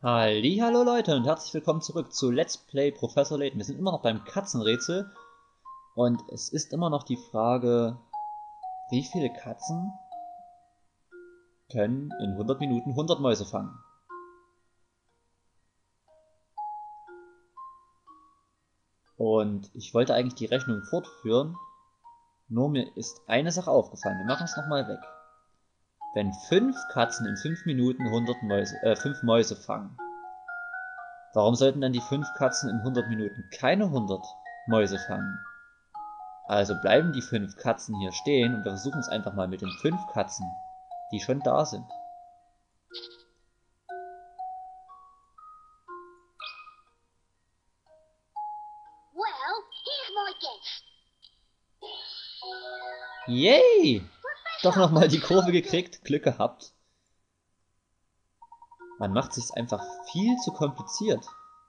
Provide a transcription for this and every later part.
Hallo Leute und herzlich willkommen zurück zu Let's Play Professor Layton. Wir sind immer noch beim Katzenrätsel und es ist immer noch die Frage, wie viele Katzen können in 100 Minuten 100 Mäuse fangen? Und ich wollte eigentlich die Rechnung fortführen, nur mir ist eine Sache aufgefallen. Wir machen es nochmal weg. Wenn 5 Katzen in 5 Minuten 5 Mäuse fangen, warum sollten dann die 5 Katzen in 100 Minuten keine 100 Mäuse fangen? Also bleiben die 5 Katzen hier stehen und wir versuchen es einfach mal mit den 5 Katzen, die schon da sind. Well, here's my guess. Yay! Doch nochmal die Kurve gekriegt, Glück gehabt. Man macht sich's einfach viel zu kompliziert.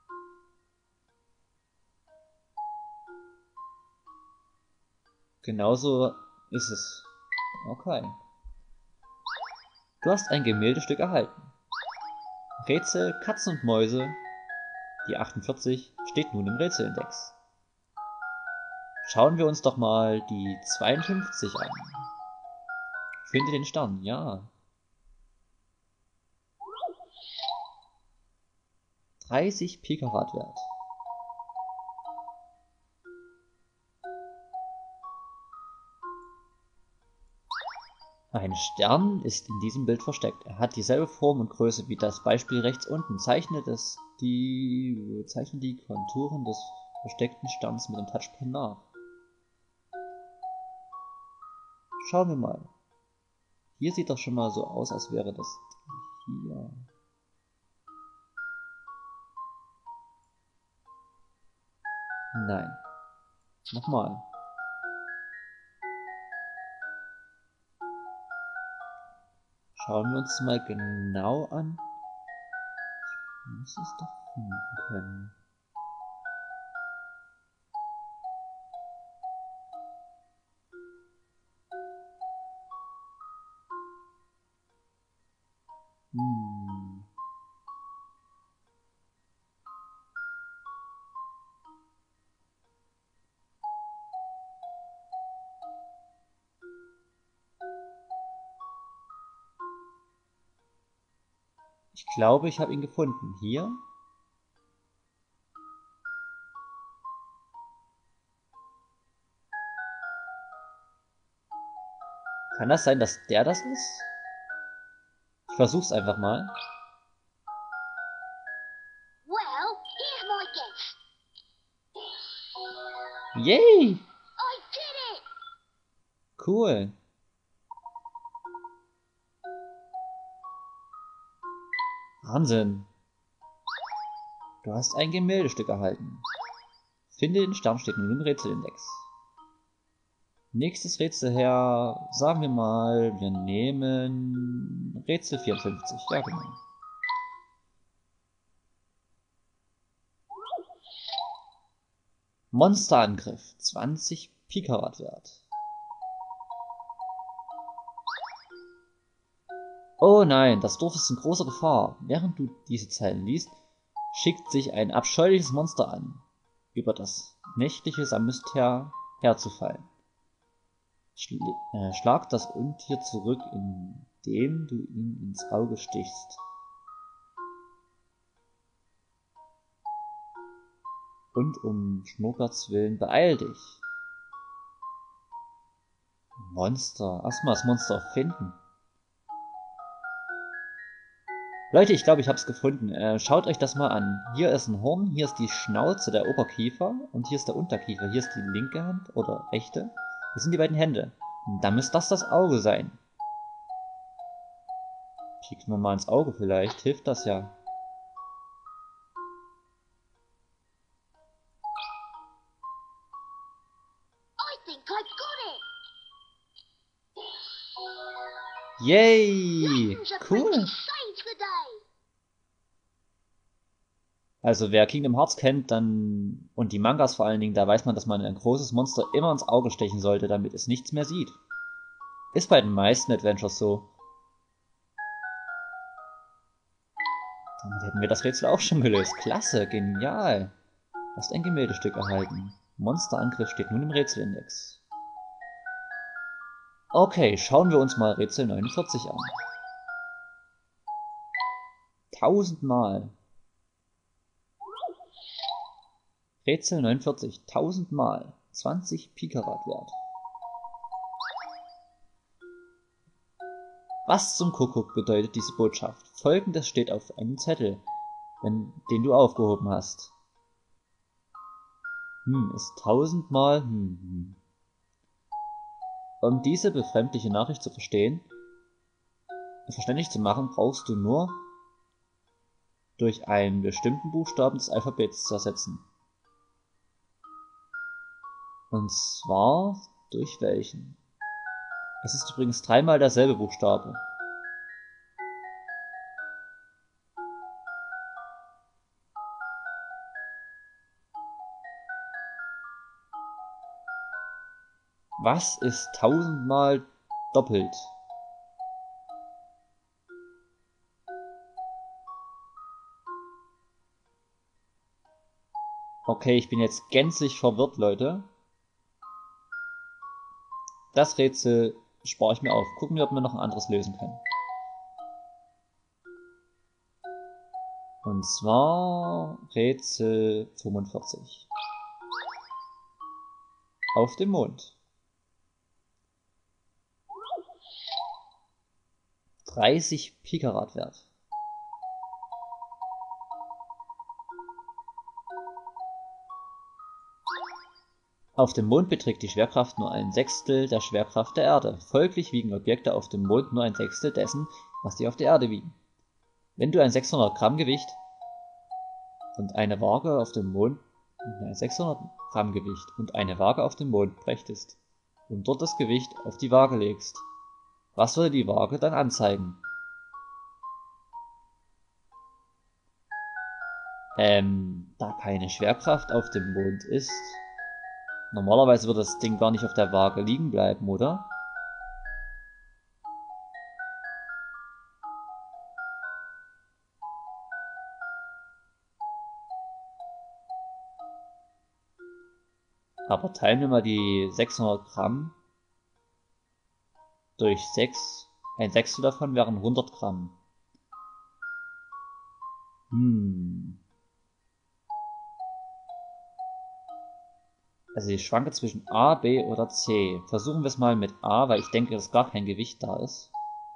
Genauso ist es. Okay. Du hast ein Gemäldestück erhalten. Rätsel Katzen und Mäuse, die 48, steht nun im Rätselindex. Schauen wir uns doch mal die 52 an. Finde den Stern, ja. 30 Pikawatt Wert. Ein Stern ist in diesem Bild versteckt. Er hat dieselbe Form und Größe wie das Beispiel rechts unten. Zeichne die Konturen des versteckten Sterns mit dem Touchpen nach. Schauen wir mal. Hier sieht doch schon mal so aus, als wäre das hier. Nein. Nochmal. Schauen wir uns mal genau an. Ich muss es doch finden können. Ich glaube, ich habe ihn gefunden. Hier. Kann das sein, dass der das ist? Ich versuch's einfach mal. Well, here's my guess. Yay! I did it! Cool. Wahnsinn. Du hast ein Gemäldestück erhalten. Finde den Stern steht nun im Rätselindex. Nächstes Rätsel her, sagen wir mal, wir nehmen Rätsel 54. Ja, genau. Monsterangriff, 20 Pikawatt Wert. Oh nein, das Dorf ist in großer Gefahr. Während du diese Zeilen liest, schickt sich ein abscheuliches Monster an, über das nächtliche Samüster herzufallen. Schlag das Untier zurück, indem du ihm ins Auge stichst. Und um Schnurrbarts willen beeil dich. Monster. Erstmal das Monster finden. Leute, ich glaube, ich habe es gefunden. Schaut euch das mal an. Hier ist ein Horn, hier ist die Schnauze, der Oberkiefer und hier ist der Unterkiefer. Hier ist die linke Hand oder rechte. Hier sind die beiden Hände. Und dann müsste das Auge sein. Pieken wir mal ins Auge vielleicht. Hilft das ja. I think I've got it! Yay! Layton's a Cool! Prince saves the day! Also wer Kingdom Hearts kennt, dann und die Mangas vor allen Dingen, da weiß man, dass man ein großes Monster immer ins Auge stechen sollte, damit es nichts mehr sieht. Ist bei den meisten Adventures so. Damit hätten wir das Rätsel auch schon gelöst. Klasse, genial. Hast ein Gemäldestück erhalten. Monsterangriff steht nun im Rätselindex. Okay, schauen wir uns mal Rätsel 49 an. 1000 Mal. Rätsel 49, 1000 Mal. 20 Pikarat wert. Was zum Kuckuck bedeutet diese Botschaft? Folgendes steht auf einem Zettel, den du aufgehoben hast. Ist 1000 Mal. Um diese befremdliche Nachricht zu verstehen, verständlich zu machen, brauchst du nur durch einen bestimmten Buchstaben des Alphabets zu ersetzen. Und zwar durch welchen? Es ist übrigens dreimal derselbe Buchstabe. Was ist 1000 Mal doppelt? Okay, ich bin jetzt gänzlich verwirrt, Leute. Das Rätsel spare ich mir auf. Gucken wir, ob wir noch ein anderes lösen können. Und zwar Rätsel 45. Auf dem Mond. 30 Pikarat wert. Auf dem Mond beträgt die Schwerkraft nur ein Sechstel der Schwerkraft der Erde. Folglich wiegen Objekte auf dem Mond nur ein Sechstel dessen, was sie auf der Erde wiegen. Wenn du ein 600 Gramm Gewicht und eine Waage auf dem Mond, 600 Gramm Gewicht und eine Waage auf dem Mond brächtest und dort das Gewicht auf die Waage legst, was würde die Waage dann anzeigen? Da keine Schwerkraft auf dem Mond ist, normalerweise würde das Ding gar nicht auf der Waage liegen bleiben, oder? Aber teilen wir mal die 600 Gramm durch 6. Ein Sechstel davon wären 100 Gramm. Also ich schwanke zwischen A, B oder C. Versuchen wir es mal mit A, weil ich denke, dass gar kein Gewicht da ist.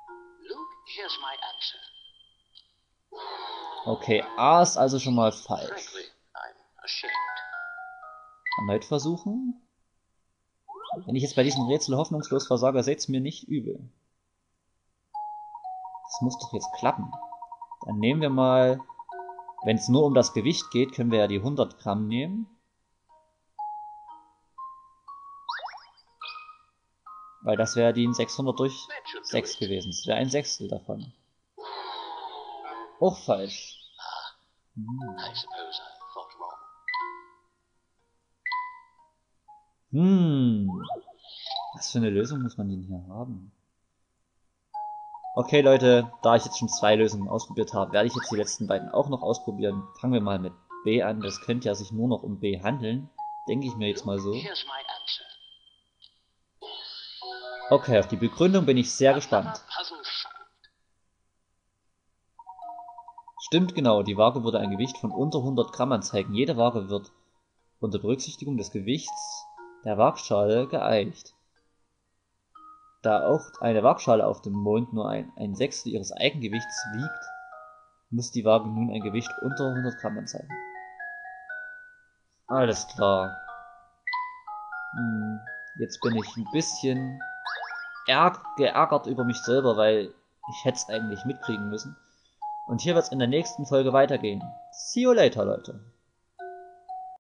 Okay, A ist also schon mal falsch. Erneut versuchen. Wenn ich jetzt bei diesem Rätsel hoffnungslos versage, seht's mir nicht übel. Das muss doch jetzt klappen. Dann nehmen wir mal, wenn es nur um das Gewicht geht, können wir ja die 100 Gramm nehmen. Weil das wäre die 600 durch 6 gewesen. Das wäre ein Sechstel davon. Auch falsch. Was für eine Lösung muss man denn hier haben? Okay Leute, da ich jetzt schon 2 Lösungen ausprobiert habe, werde ich jetzt die letzten beiden auch noch ausprobieren. Fangen wir mal mit B an. Das könnte ja sich nur noch um B handeln. Denke ich mir jetzt mal so. Okay, auf die Begründung bin ich sehr gespannt. Stimmt genau, die Waage würde ein Gewicht von unter 100 Gramm anzeigen. Jede Waage wird unter Berücksichtigung des Gewichts der Waagschale geeicht. Da auch eine Waagschale auf dem Mond nur ein Sechstel ihres Eigengewichts wiegt, muss die Waage nun ein Gewicht unter 100 Gramm anzeigen. Alles klar. Jetzt bin ich ein bisschen geärgert über mich selber, weil ich hätte es eigentlich mitkriegen müssen. Und hier wird es in der nächsten Folge weitergehen. See you later, Leute.